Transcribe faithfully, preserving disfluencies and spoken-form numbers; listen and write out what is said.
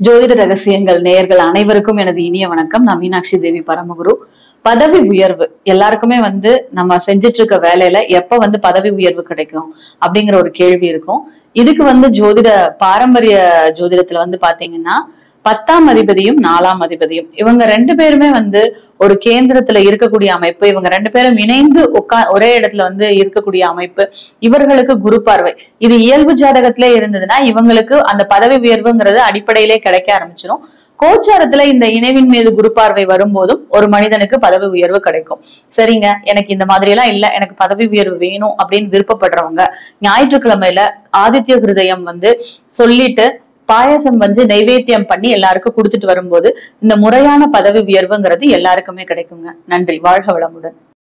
ஜோதிட ரகசியங்கள் நேயர்கள் அனைவருக்கும் எனது இனிய வணக்கம். நான் மீனாட்சி தேவி பரமகுரு. பதவி உயர்வு எல்லாருக்குமே வந்து நம்ம செஞ்சிட்டு இருக்க வேலையில எப்ப வந்து பதவி உயர்வு கிடைக்கும் அப்படிங்கிற ஒரு கேள்வி இருக்கும். இதுக்கு வந்து ஜோதிட பாரம்பரிய ஜோதிடத்துல வந்து பாத்தீங்கன்னா பத்தாம் அதிபதியும் நாலாம் அதிபதியும் இவங்க ரெண்டு பேருமே வந்து ஒரு கேந்திரத்துல இருக்கக்கூடிய அமைப்பு. இவங்க ரெண்டு பேரும் இணைந்து உட்கா ஒரே இடத்துல வந்து இருக்கக்கூடிய அமைப்பு. இவர்களுக்கு குரு பார்வை இது இயல்பு ஜாதகத்திலே இருந்ததுன்னா இவங்களுக்கு அந்த பதவி உயர்வுங்கிறது அடிப்படையிலே கிடைக்க ஆரம்பிச்சிடும். கோச்சாரத்துல இந்த இணைவின் மீது குரு பார்வை வரும்போதும் ஒரு மனிதனுக்கு பதவி உயர்வு கிடைக்கும். சரிங்க, எனக்கு இந்த மாதிரி எல்லாம் இல்ல, எனக்கு பதவி உயர்வு வேணும் அப்படின்னு விருப்பப்படுறவங்க ஞாயிற்றுக்கிழமையில ஆதித்ய ஹிருதயம் வந்து சொல்லிட்டு பாயசம் வந்து நைவேத்தியம் பண்ணி எல்லாருக்கும் கொடுத்துட்டு வரும்போது இந்த முறையான பதவி உயர்வுங்கிறது எல்லாருக்குமே கிடைக்குங்க. நன்றி. வாழ்க வளமுடன்.